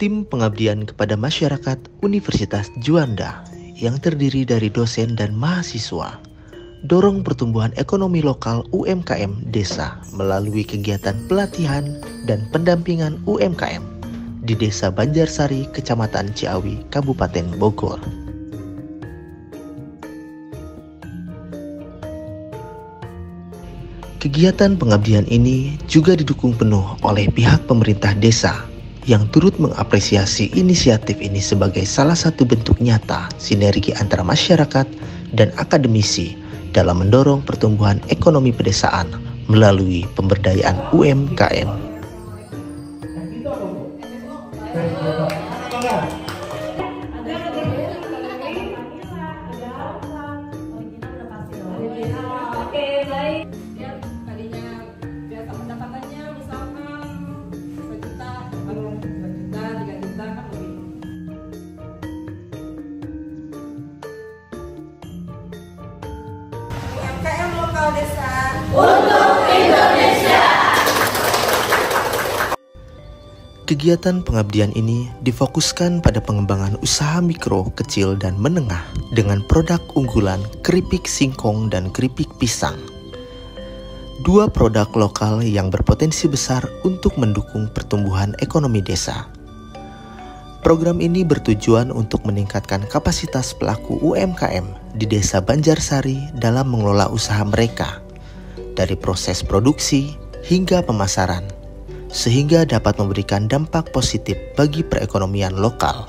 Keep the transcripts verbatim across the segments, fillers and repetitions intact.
Tim pengabdian kepada masyarakat Universitas Juanda yang terdiri dari dosen dan mahasiswa dorong pertumbuhan ekonomi lokal U M K M desa melalui kegiatan pelatihan dan pendampingan U M K M di Desa Banjarsari, Kecamatan Ciawi, Kabupaten Bogor. Kegiatan pengabdian ini juga didukung penuh oleh pihak pemerintah desa yang turut mengapresiasi inisiatif ini sebagai salah satu bentuk nyata sinergi antara masyarakat dan akademisi dalam mendorong pertumbuhan ekonomi pedesaan melalui pemberdayaan U M K M. Desa untuk Indonesia. Kegiatan pengabdian ini difokuskan pada pengembangan usaha mikro, kecil, dan menengah dengan produk unggulan keripik singkong dan keripik pisang. Dua produk lokal yang berpotensi besar untuk mendukung pertumbuhan ekonomi desa. Program ini bertujuan untuk meningkatkan kapasitas pelaku U M K M di Desa Banjarsari dalam mengelola usaha mereka, dari proses produksi hingga pemasaran, sehingga dapat memberikan dampak positif bagi perekonomian lokal.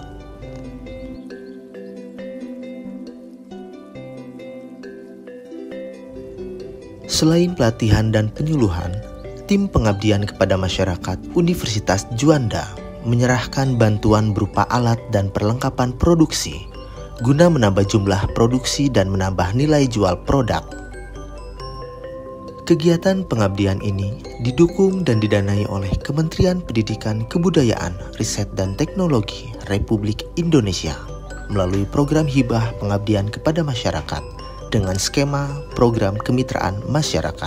Selain pelatihan dan penyuluhan, tim pengabdian kepada masyarakat Universitas Juanda menyerahkan bantuan berupa alat dan perlengkapan produksi guna menambah jumlah produksi dan menambah nilai jual produk. Kegiatan pengabdian ini didukung dan didanai oleh Kementerian Pendidikan, Kebudayaan, Riset dan Teknologi Republik Indonesia melalui program hibah pengabdian kepada masyarakat dengan skema program kemitraan masyarakat.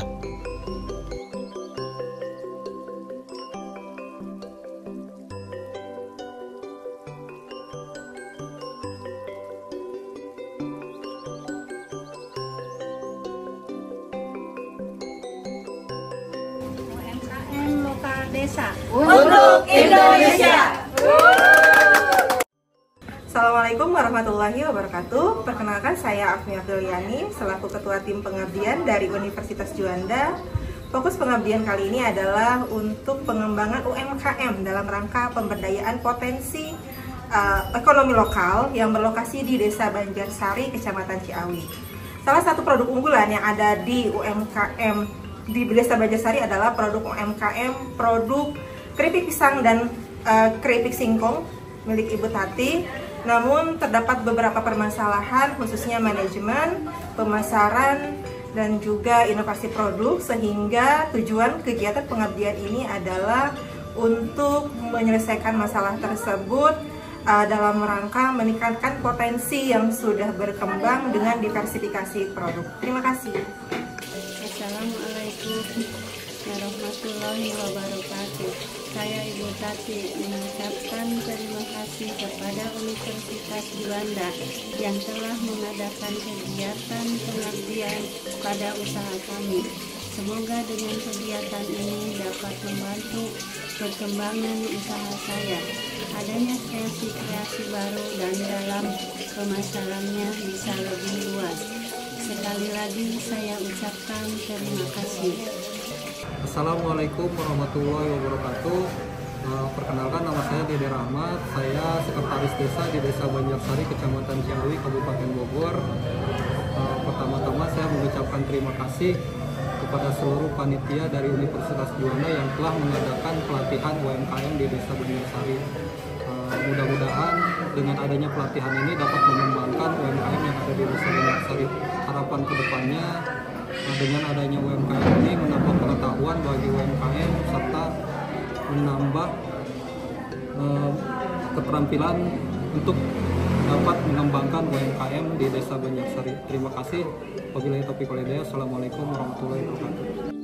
Desa untuk Indonesia. Assalamualaikum warahmatullahi wabarakatuh. Perkenalkan, saya Afni Abduliani selaku Ketua Tim Pengabdian dari Universitas Juanda. Fokus pengabdian kali ini adalah untuk pengembangan U M K M dalam rangka pemberdayaan potensi uh, ekonomi lokal yang berlokasi di Desa Banjarsari, Kecamatan Ciawi. Salah satu produk unggulan yang ada di U M K M di Desa Banjarsari adalah produk U M K M, produk keripik pisang dan uh, keripik singkong milik Ibu Tati. Namun terdapat beberapa permasalahan khususnya manajemen, pemasaran, dan juga inovasi produk, sehingga tujuan kegiatan pengabdian ini adalah untuk menyelesaikan masalah tersebut uh, dalam rangka meningkatkan potensi yang sudah berkembang dengan diversifikasi produk. Terima kasih. Assalamualaikum warahmatullahi wabarakatuh. Saya Ibu Tati mengucapkan terima kasih kepada Universitas Juanda yang telah mengadakan kegiatan pengabdian pada usaha kami. Semoga dengan kegiatan ini dapat membantu perkembangan usaha saya. Adanya kreasi-kreasi baru dan dalam pemasarannya bisa lebih luas. Sekali lagi saya ucapkan terima kasih. Assalamualaikum warahmatullahi wabarakatuh. Uh, perkenalkan, nama saya Dede Rahmat. Saya sekretaris desa di Desa Banjarsari, Kecamatan Ciawi, Kabupaten Bogor. Uh, Pertama-tama saya mengucapkan terima kasih kepada seluruh panitia dari Universitas Juanda yang telah mengadakan pelatihan U M K M di Desa Banjarsari. Uh, Mudah-mudahan dengan adanya pelatihan ini dapat mengembangkan U M K M yang ada di Desa Banjarsari. Harapan kedepannya dengan adanya U M K M ini menambah pengetahuan bagi U M K M serta menambah eh, keterampilan untuk dapat mengembangkan U M K M di Desa Banjarsari. Terima kasih. Wabillahi taufiq wal hidayah. Assalamualaikum warahmatullahi wabarakatuh.